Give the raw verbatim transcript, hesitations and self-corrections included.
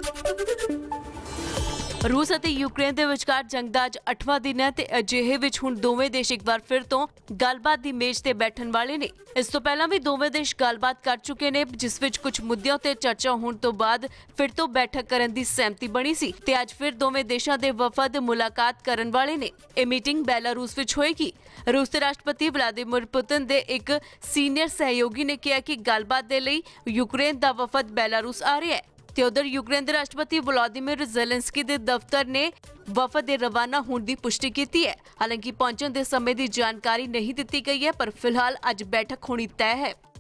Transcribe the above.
रूस ਅਤੇ ਯੂਕਰੇਨ ਦੇ ਵਿਚਕਾਰ ਜੰਗ ਦਾ ਅੱਜ ਅੱਠਵਾਂ ਦਿਨ ਹੈ ਤੇ ਅਜਿਹੇ ਵਿੱਚ ਹੁਣ ਦੋਵੇਂ ਦੇਸ਼ ਇੱਕ ਵਾਰ ਫਿਰ ਤੋਂ ਗੱਲਬਾਤ ਦੀ ਮੇਜ਼ ਤੇ ਬੈਠਣ ਵਾਲੇ ਨੇ। ਇਸ ਤੋਂ ਪਹਿਲਾਂ ਵੀ ਦੋਵੇਂ ਦੇਸ਼ ਗੱਲਬਾਤ ਕਰ ਚੁੱਕੇ ਨੇ, ਜਿਸ ਵਿੱਚ ਕੁਝ ਮੁੱਦਿਆਂ ਤੇ ਚਰਚਾ ਹੋਣ ਤੋਂ ਬਾਅਦ ਫਿਰ ਤੋਂ ਬੈਠਕ ਕਰਨ ਦੀ ਸਹਿਮਤੀ ਬਣੀ ਸੀ ਤੇ ਅੱਜ ਫਿਰ ਦੋਵੇਂ ਦੇਸ਼ਾਂ ਦੇ ਵਫਦ ਮੁਲਾਕਾਤ ਕਰਨ ਵਾਲੇ ਨੇ। ਇਹ ਮੀਟਿੰਗ ਬੈਲਾਰੂਸ ਵਿੱਚ ਹੋਏਗੀ। रूस के राष्ट्रपति व्लादिमीर पुतिन के एक सीनियर सहयोगी ने कहा कि गलबात के लिए यूक्रेन का वफद बेलारूस आ रहा है। ते उधर यूक्रेन के राष्ट्रपति वोलोदिमीर ज़ेलेंस्की के दफ्तर ने वफद के रवाना होने की पुष्टि की है। हालांकि पहुंचने के समय की जानकारी नहीं दी गई है, पर फिलहाल अज बैठक होनी तय है।